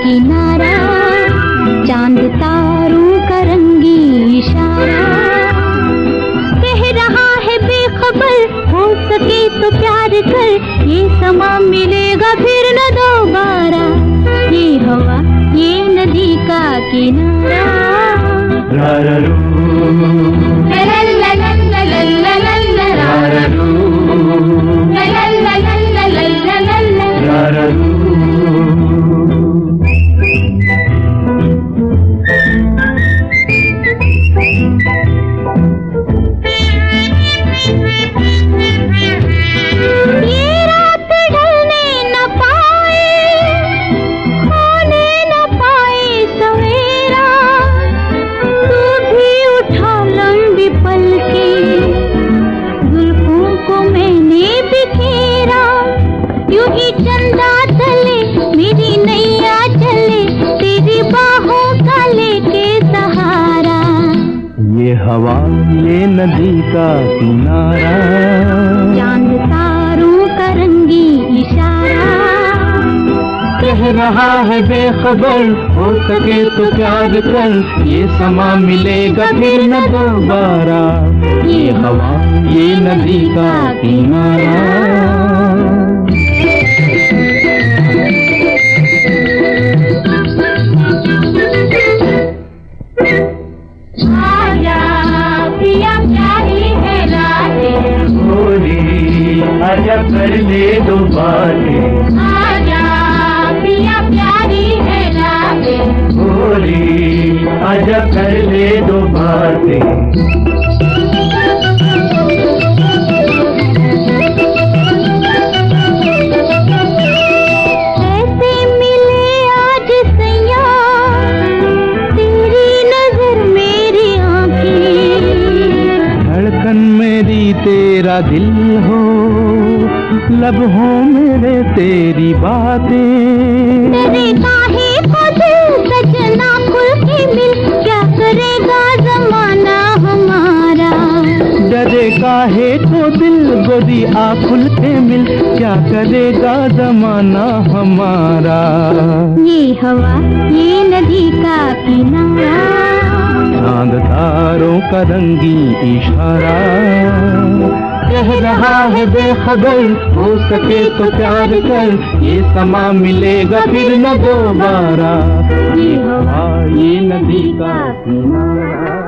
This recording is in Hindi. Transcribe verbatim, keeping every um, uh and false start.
किनारा, चांद तारों का रंगी इशारा। कह रहा है बेखबर, हो सके तो प्यार कर, ये समा मिलेगा फिर न दोबारा। ये हवा, ये नदी का किनारा। चंदा चले मेरी नैया चले, तेरी बाहों का लेके सहारा। ये हवा, ये नदी का किनारा, चांद तारों का रंगी इशारा। कह रहा है बेखबर, हो सके तो प्यार कर, ये समा मिलेगा फिर न दोबारा। ये हवा, ये नदी का किनारा। आजा कर ले दो बातें, आजा पिया प्यारी है रातें, बोली आजा कर ले दो बातें। ऐसे मिले आज सैया, तेरी नजर मेरी आँखें, धड़कन मेरी तेरा दिल हो, लब हो मेरे तेरी बातें। तेरे काहे को दिल सजना खुल के मिल, क्या करेगा जमाना हमारा। डरे काहे को दिल गोदी आ खुल के मिल, क्या करेगा जमाना हमारा। ये हवा, ये नदी का किनारा, चांद तारों का रंगी इशारा। कह रहा है बेखबर, हो सके तो प्यार कर, ये समा मिलेगा फिर न दोबारा। ये हवा, ये नदी का किनारा।